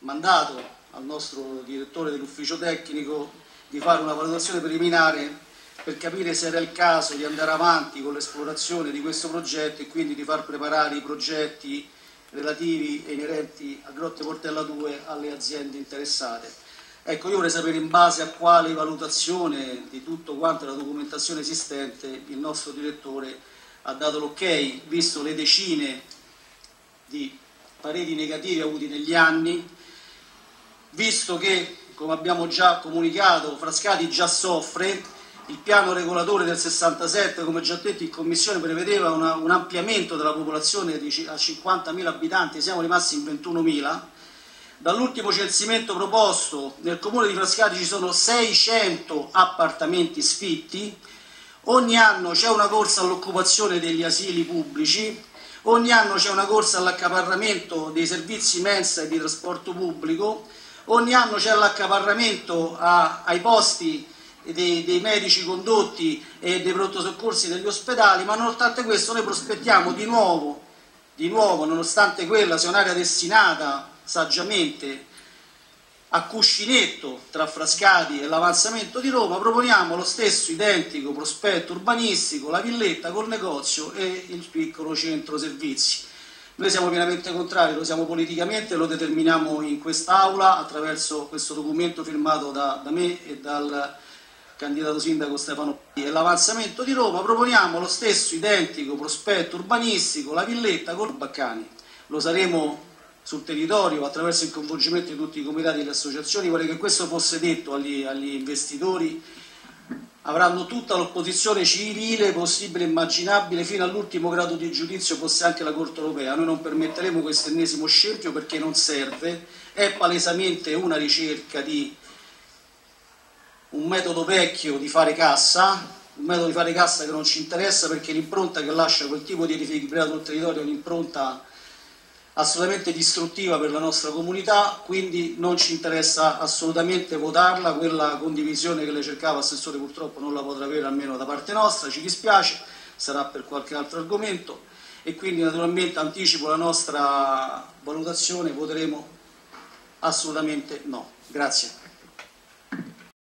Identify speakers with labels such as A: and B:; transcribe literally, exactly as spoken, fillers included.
A: mandato al nostro direttore dell'ufficio tecnico di fare una valutazione preliminare per capire se era il caso di andare avanti con l'esplorazione di questo progetto e quindi di far preparare i progetti relativi e inerenti a Grotte Portella due alle aziende interessate. Ecco, io vorrei sapere in base a quale valutazione di tutto quanto la documentazione esistente il nostro direttore ha dato l'ok, visto le decine di pareri negativi avuti negli anni, visto che, come abbiamo già comunicato, Frascati già soffre. Il piano regolatore del sessantasette, come già detto in Commissione, prevedeva una, un ampliamento della popolazione di, a cinquantamila abitanti, siamo rimasti in ventunomila. Dall'ultimo censimento proposto nel comune di Frascati ci sono seicento appartamenti sfitti, ogni anno c'è una corsa all'occupazione degli asili pubblici, ogni anno c'è una corsa all'accaparramento dei servizi mensa e di trasporto pubblico, ogni anno c'è l'accaparramento ai posti Dei, dei medici condotti e dei pronto soccorsi degli ospedali, ma nonostante questo noi prospettiamo di nuovo, di nuovo, nonostante quella sia un'area destinata saggiamente a cuscinetto tra Frascati e l'avanzamento di Roma, proponiamo lo stesso identico prospetto urbanistico, la villetta col negozio e il piccolo centro servizi. Noi siamo pienamente contrari, lo siamo politicamente, lo determiniamo in quest'Aula attraverso questo documento firmato da, da me e dal candidato sindaco Stefano P. E l'avanzamento di Roma proponiamo lo stesso identico prospetto urbanistico, la villetta con Baccani. Lo saremo sul territorio attraverso il coinvolgimento di tutti i comitati e le associazioni. Vorrei che questo fosse detto agli, agli investitori. Avranno tutta l'opposizione civile possibile e immaginabile fino all'ultimo grado di giudizio, fosse anche la Corte Europea. Noi non permetteremo questo ennesimo scempio perché non serve, è palesemente una ricerca di un metodo vecchio di fare cassa, un metodo di fare cassa che non ci interessa perché l'impronta che lascia quel tipo di riequilibrato sul territorio è un'impronta assolutamente distruttiva per la nostra comunità, quindi non ci interessa assolutamente votarla. Quella condivisione che lei cercava, Assessore, purtroppo non la potrà avere almeno da parte nostra, ci dispiace, sarà per qualche altro argomento e quindi naturalmente anticipo la nostra valutazione, voteremo assolutamente no. Grazie.